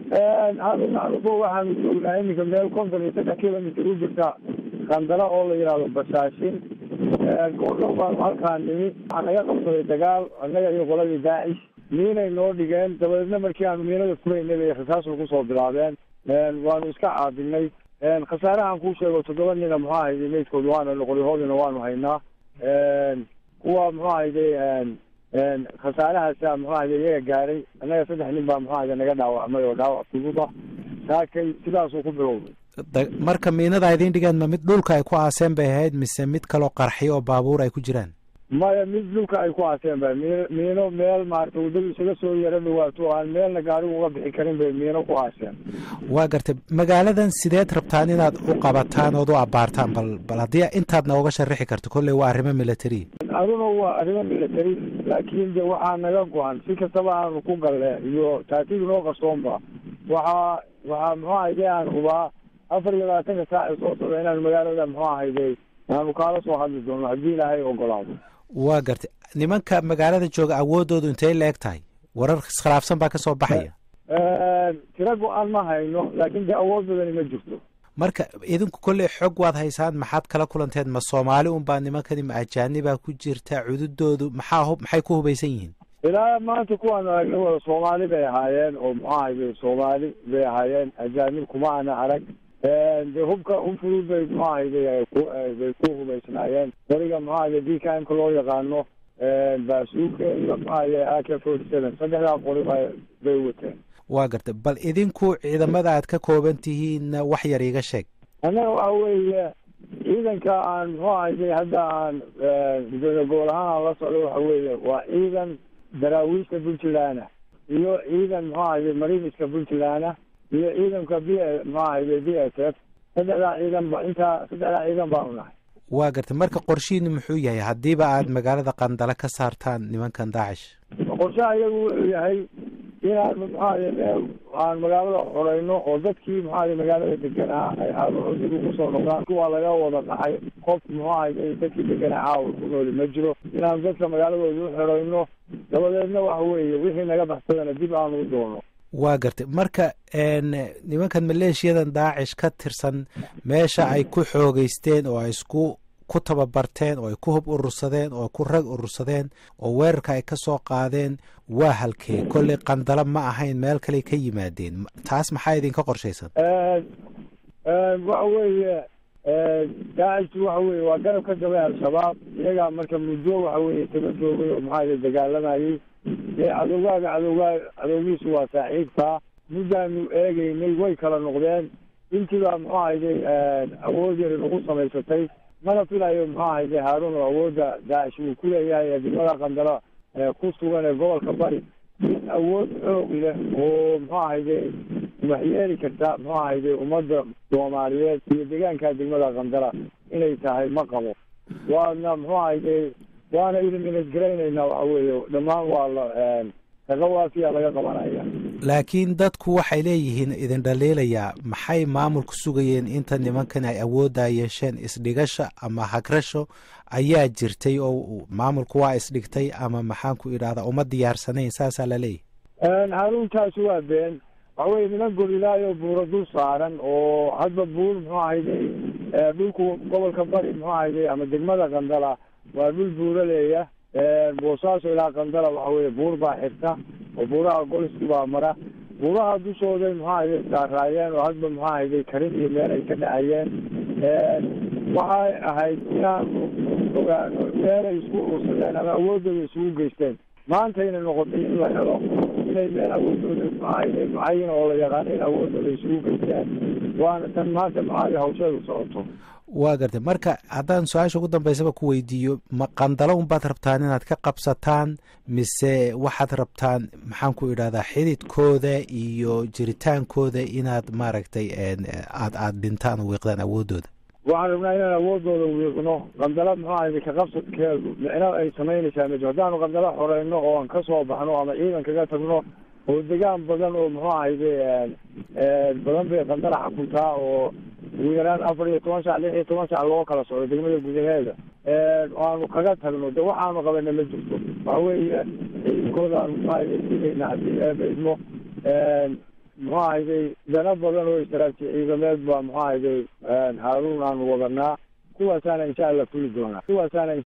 waxaan joognaa iminka meel 53 kilomitr u jirta qandala oo la yidhaahdo basaashin. goordhow baan halkaan nimi, waxaa naga qabsaday dagaal annaga iyo qoladii daacish. miinay noo dhigeen, dabadeedna markii aanu miinada furaynay bay rasaas nagu soo bilaabeen. waanu iska caabinay. khasaarahan kuu sheego 7 nina muxuu ahayday meydkooda waana noqolihoodina waanu haynaa. kuwa muxuu ahayday khasaarahaasa muxuu ahayday iyaga gaaray. annaga 3 nin baa muxuu ahayday naga dhaawacmay oo dhaawac fudud ah. saakay sidaasuu ku bilowday. marka miinada idiin dhigeen ma mid dhulka ay ku aaseen bay ahayd mise mid kaloo qarxiyo oo baabuur ay ku jiraan? maya, mid dhulka ay ku aaseen ba. miino meel maarata waddada isaga soo yara dhawaato aan meelna gaarigu uga bixi karin bay miino ku aaseen. waa gartay. magaaladan sideed rabtaan inaad u qabataan ood u abaartaan? bal haddii intaad nooga sharixi karto. kolley waa arrimo military. aduna waa arrimo military, laakiin de waxaa naga go-an si kastaba aanu ku galle iyo taatidu noo qarsoonba. waxaa muxuu ahayday aan hubaa 24 saac soo socda inaan magaalada muxuu ahayday aanu kaala soo hadli doono haddii ilaahay ogolaado. waa gartay. nimanka magaalada jooga awoodoodu intay la eg tahay? warar iskhilaafsan baa ka soo baxaya. tiro go-aan ma hayno, laakiin de awood badani ma jirto. marka idinku kolley xog waad haysaan, maxaad kala kulanteen? ma Soomaali unbaa nimankani, ma ajaanibaa ku jirta? cududoodu maxay ku hubaysan yihiin? ilaa maanta kuwaan aragna wada Soomaali bay ahaayeen oo muxuu ahayday Soomaali bay ahaayeen. ajaanib kuma ana arag. de hub fudud bay muxuu ahayday bay ku hubaysnaayeen. qoriga muxuu ahayday DKM-ka loo yaqaano, baasuuka iyo muxuu ahayday AK-47 saddexdaa qori bay wateen. waa gartay. bal idinku ciidamada aad ka kooban tihiin wax yar iiga sheeg. annaga waxa weeye ciidanka aan muxuu ahayday hadda aan gobol ahaan aan la socdo waxa weeye waa ciidan daraawiishta Puntland iyo ciidan muxuu ahayday mariiniska Puntland iyo ciidanka muxuu ahayday BSF. saddexdaa ciidan baan unahay. waa gartay. marka qorshihiinu muxuu yahay haddiiba aad magaalada qandala ka saartaan nimankan daacish? qorshaha iyagu wuxuu yahay inaan muxuu ahayday aan magaalada xoreyno oo dadkii muxuu ahayday magaalada deganaa ay caabudigu kusoo noqdaan. kuwaa laga wada dhacay. qof muxuu ahayday dadkii deganaa caawa ku nooli ma jiro. inaan dadka magaaladooda u xoreyno, dabadeedna waxa weeye wixii naga baxsadana dib aanu u doono. waa gartay. marka nimankan maleeshiyadan daacish ka tirsan meesha ay ku xoogeysteen oo ay ku tababarteen oo ay ku hub urursadeen oo ku rag urursadeen oo weerarka ay ka soo qaadeen waa halkee? kolley qandala ma ahayn, meel kale ka yimaadeen. taas maxaa idinka qorshaysan? waxa weeye daacishtu waxa weeye waa garab ka jabay al-shabaab. iyagaa marka muddo waxa weeye taba joogay oo maxaa dagaalamayay. cadowgiisu waa saaxiibkaa. muddaanu eegaynay way kala noqdeen. intiibaa muxuu ahayday awood yari nagu samaysatay. mana filayo muxuu ahayday haaruun oo awoodda daacish uu ku leeyahay ee degmada qandala ku sugan ee gobolka bari awood xoog leh oo muxuu ahayday waxyeeli karta muxuu ahayday ummadda Soomaaliyeed iyo deegaanka degmada qandala inay tahay ma qabo. waana muxuu ahayday waana ilminasgaraynayna waxa weeye dhammaan waa la tagawaafiya laga qabanaya. laakiin dadku waxay leeyihiin idin dhaliilayaa maxay maamulku sugayeen inta nimankan ay awooddaa yeesheen? isdhigasha ama hagrasho ayaa jirtay oo maamulku waa isdhigtay ama maxaan ku idhahdaa uma diyaarsanayn, saasaa la leeyahay. haruuntaasi waa been. waxa weye niman gorilaayo buuro dul saaran oo hadba buur muxuu ahayday dhulku gobolka bari muxuu ahayday ama degmada qandala waa dhul buuraleeya. boosaaso ilaa qandala waxa weeye buur baa xirta oo buuraha goliski baa mara. buuraha dushooday muxuu ahayday saaraayeen oo hadba muxuu ahayday karin iyo meel ay ka dhacayeen. waxay ahayd inaan ogaano meel ay isku urursadeen ama awoodooda isugu geysteen. maantayna noqotay in la helo inay meel awoodooda mucayin oo la yaqaano in awoodooda isugu geysteen. waana tan maanta maxaa hawsheedu socoto. waa gartay. marka haddaan su-aasha ugu dambaysaba ku weydiiyo, ma qandalo unbaad rabtaan inaad ka qabsataan mise waxaad rabtaan maxaan ku idhahdaa xididkooda iyo jiritaankooda inaad maaragtay aad dhintaan oo wiiqdaan awoodooda? waxaan rabnaa inaan awoodooda wiiqno. qandala muxuu ahayday ka qabsadkeedu micno ay samaynaysaa ma jiro. haddaanu qandala xoreyno oo aan ka soo baxno ama ciidan kaga tagno oo degaan badan oo muxuu ahayday badan bay qandala xakuntaa oo ugu yaraan 14 saac 16 saac loo kala socdo degmada gudaheeda. aanu kaga tagno de waxaanu qabana ma jirto. waxa weeye ciidankooda aanu muxuu ahayday sidayna haddii eeba idmo muxuu ahayday dana badan oo istaraatiijiyadeed baa muxuu ahayday Haaruun aan wadanaa kuwaasaana insha Allah fuli doonaa kuwaasaana